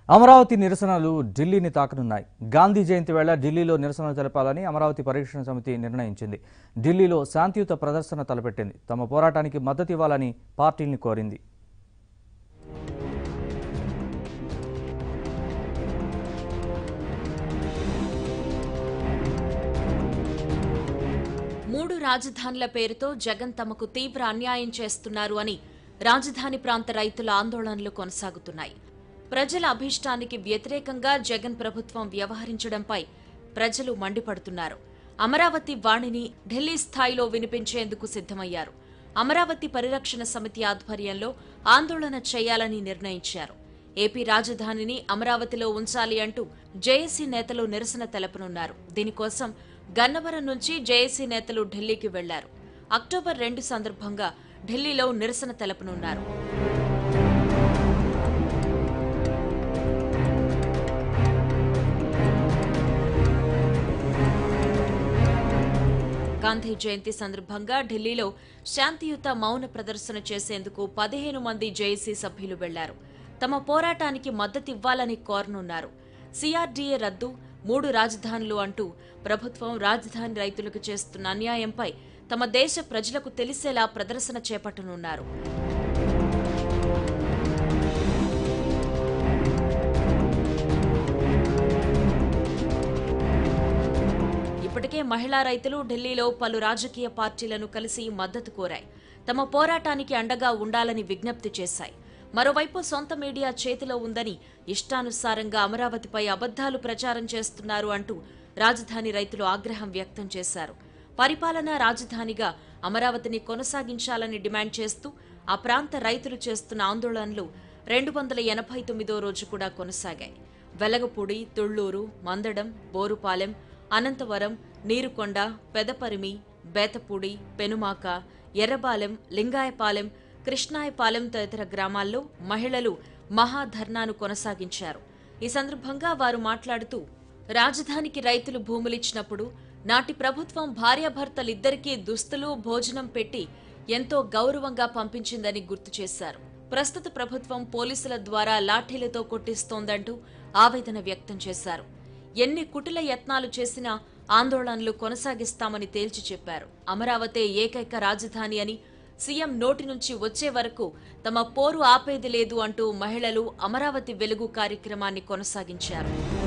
అమరావతి నిరసనలు ఢిల్లీని తాకనున్నాయి. గాంధీ జయంతి వేళ ఢిల్లీలో నిరసనలు జరపాలని అమరావతి పరిరక్షణ సమితి నిర్ణయించింది. ఢిల్లీలో శాంతియుత ప్రదర్శన తలపెట్టింది. తమ పోరాటానికి మద్దతు ఇవ్వాలని పార్టీల్ని కోరింది. మూడు రాజధానుల పేరుతో జగన్ తమకు తీవ్ర అన్యాయం చేస్తున్నారు అని రాజధాని ప్రాంత రైతుల ఆందోళనలు కొనసాగుతున్నాయి. ప్రజల అభీష్టానికి వ్యతిరేకంగా జగన్ ప్రభుత్వం వ్యవహరించడంపై ప్రజలు మండిపడుతున్నారు. అమరావతి వాణిని ఢిల్లీ స్థాయిలో వినిపించేందుకు సిద్ధమయ్యారు. అమరావతి పరిరక్షణ సమితి ఆధ్వర్యంలో ఆందోళన చేయాలని నిర్ణయించారు. ఏపీ రాజధానిని అమరావతిలో ఉంచాలి అంటూ జేఏసీ నేతలు నిరసన తెలపనున్నారు. దీనికోసం గన్నవరం నుంచి జేఏసీ నేతలు ఢిల్లీకి వెళ్లారు. అక్టోబర్ 2 సందర్భంగా ఢిల్లీలో నిరసన తెలపనున్నారు. గాంధీ జయంతి సందర్భంగా ఢిల్లీలో శాంతియుత మౌన ప్రదర్శన చేసేందుకు 15 మంది జేఏసీ సభ్యులు వెళ్లారు. తమ పోరాటానికి మద్దతివ్వాలని కోరనున్నారు. సిఆర్డీఏ రద్దు, 3 రాజధానులు అంటూ ప్రభుత్వం రాజధాని రైతులకు చేస్తున్న అన్యాయంపై తమ దేశ ప్రజలకు తెలిసేలా ప్రదర్శన చేపట్టనున్నారు. ఇప్పటికే మహిళా రైతులు ఢిల్లీలో పలు రాజకీయ పార్టీలను కలిసి మద్దతు కోరాయి. తమ పోరాటానికి అండగా ఉండాలని విజ్ఞప్తి చేశాయి. మరోవైపు సొంత మీడియా చేతిలో ఉందని ఇష్టానుసారంగా అమరావతిపై అబద్దాలు ప్రచారం చేస్తున్నారు అంటూ రాజధాని రైతులు ఆగ్రహం వ్యక్తం చేశారు. పరిపాలనా రాజధానిగా అమరావతిని కొనసాగించాలని డిమాండ్ చేస్తూ ఆ ప్రాంత రైతులు చేస్తున్న ఆందోళనలు 289వ రోజు కూడా కొనసాగాయి. వెలగపూడి, తుళ్లూరు, మందడం, బోరుపాలెం, అనంతవరం, నీరుకొండ, పెదపరిమి, బేతపూడి, పెనుమాక, ఎర్రబాలెం, లింగాయపాలెం, కృష్ణాయపాలెం తదితర గ్రామాల్లో మహిళలు మహాధర్నాను కొనసాగించారు. ఈ సందర్భంగా వారు మాట్లాడుతూ, రాజధానికి రైతులు భూములిచ్చినప్పుడు నాటి ప్రభుత్వం భార్యాభర్తలిద్దరికీ దుస్తులు, భోజనం పెట్టి ఎంతో గౌరవంగా పంపించిందని గుర్తు చేశారు. ప్రస్తుత ప్రభుత్వం పోలీసుల ద్వారా లాఠీలతో కొట్టిస్తోందంటూ ఆవేదన వ్యక్తం చేశారు. ఎన్ని కుటిల యత్నాలు చేసినా ఆందోళనలు కొనసాగిస్తామని తేల్చి చెప్పారు. అమరావతే ఏకైక రాజధాని అని సీఎం నోటి నుంచి వచ్చే వరకు తమ పోరు ఆపేది లేదు అంటూ మహిళలు అమరావతి వెలుగు కార్యక్రమాన్ని కొనసాగించారు.